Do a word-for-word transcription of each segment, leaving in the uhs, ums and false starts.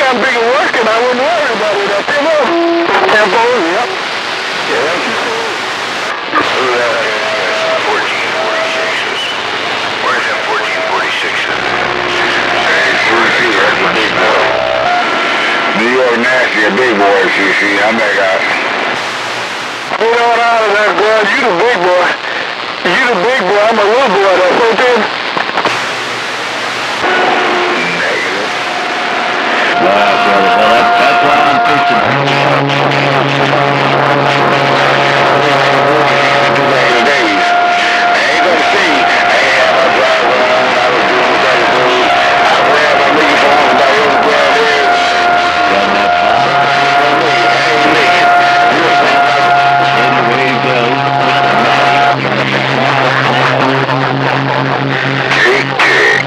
got big and working, I wouldn't worry about it. Up there, look. Tempo, yep. Yeah, that's you fourteen forty-sixes. Where's them fourteen forty-sixes? Hey, Brucey, that's a big boy. New York Nasty, a big boy, C C. I'm that guy. You know what out of there, bud. You the big boy. You the big boy. I'm a little boy, that's okay. Negative. Wow, brother. Well, that, that's why I'm fishing. Back in the days, I ain't gonna see. I ain't have a drive around. I was doing that food. I ran my nigga for all about every grab there. Run that pop. Anyway, go. Kick, kick.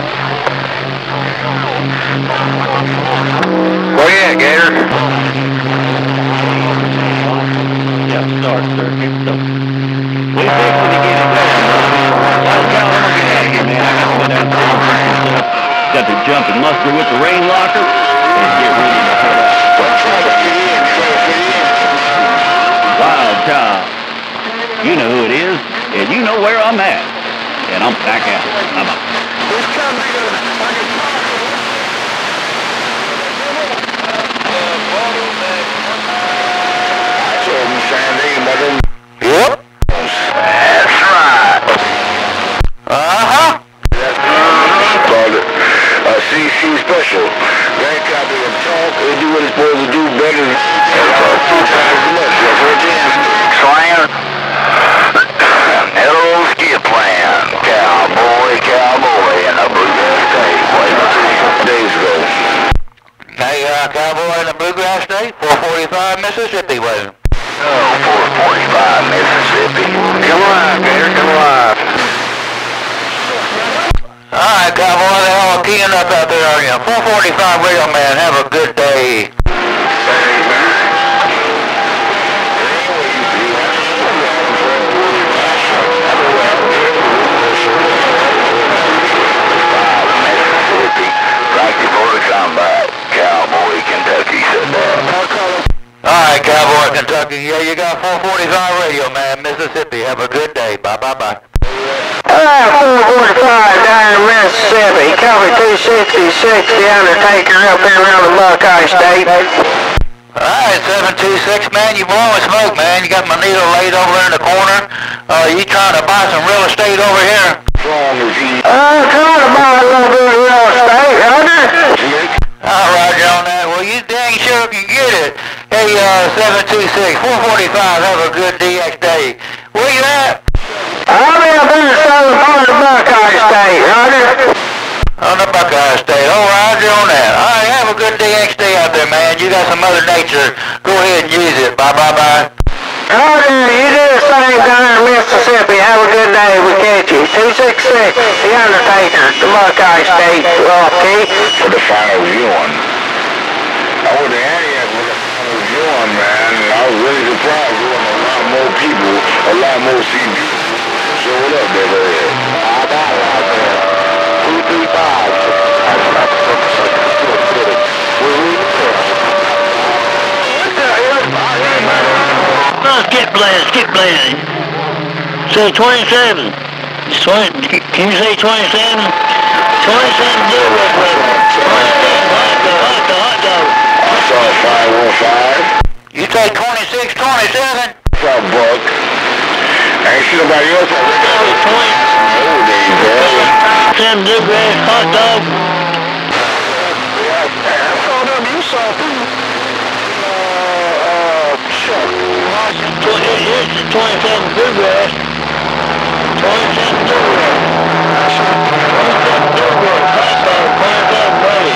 Where you at, Gator? Yeah, start, sir. Here we go. We fixing to get it going. Let's go. I'm gonna get out of here, man. I gotta go down there. Got the jumping muster with the rain locker. And get ready to head out. Wild child. You know who it is, and you know where I'm at. And I'm back out. Bye-bye. Yep. That's right. Uh-huh. Called it a C C special. They copy of talk, they do what it's supposed to do better than two times as much. That's what it is. Slang. Hello, skip plan. Cowboy, cowboy, and a bluegrass day. Wait a few days ago. Hey, uh, cowboy in the bluegrass day, four forty-five Mississippi, wasn't it? Oh, four forty-five Mississippi. Come alive, Gator, come alive. Alright, cowboy, they're all keying up out there, are you? four forty-five radio man, have a good day. Right before the combat, Cowboy, Kentucky said that. Alright, Cowboy, Kentucky. Yeah, you got four forty-five radio, man. Mississippi. Have a good day. Bye, bye, bye. Alright, four forty-five down in Mississippi. Copy two sixty-six, the Undertaker up here around the Buckeye State. Alright, seven two six, man. You blowing smoke, man. You got my needle laid over there in the corner. Uh, you trying to buy some real estate over here? I'm trying to buy a little bit of real estate, Hunter. I'll ride you on that. Well, you dang sure can get it. Hey, uh, seven two six, four forty-five, have a good D X day. Where you at? I'm in the southern part of the Buckeye State, Hunter. On the Buckeye State. All right, you on that. All right, have a good D X day out there, man. You got some Mother Nature. Go ahead and use it. Bye, bye, bye. Hunter, you do the same down in Mississippi. Have a good day. We catch you. two sixty-six, the Undertaker, the Buckeye State, okay? For the final viewing. I was in Antioch with the final viewing, man. And I was really surprised. There was a lot more people, a lot more C D. So what up, there, go ahead. I got it out there. two three five. Skip blast, skip blast. Say twenty-seven. twenty, can you say twenty-seven? twenty-seven blue red weather. twenty-seven hot dog, hot dog, hot dog. I saw five one five. You say twenty-six twenty-seven? I saw Buck. I ain't seen nobody else. twenty. Oh, there you go. Seven bluegrass, hot dog. I saw them. You saw too. Uh, uh, sure. This is twenty-seven bluegrass. twenty-seven bluegrass. twenty-seven bluegrass. Hot dog. twenty-seven buddy.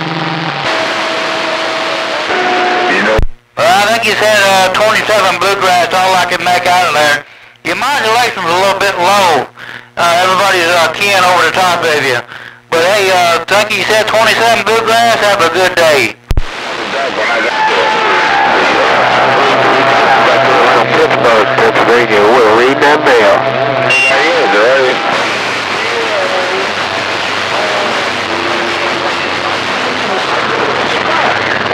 You know. Well, I think you said uh, twenty-seven bluegrass. All I can make out of there. Your modulation's a little bit low. Uh, everybody's uh, keying over the top of you. But hey, uh, I think you said twenty-seven bluegrass. Have a good day. Pittsburgh, Pennsylvania, we'll read that mail. There is, right?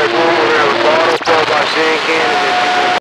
We're gonna have a bottle filled by sand can and then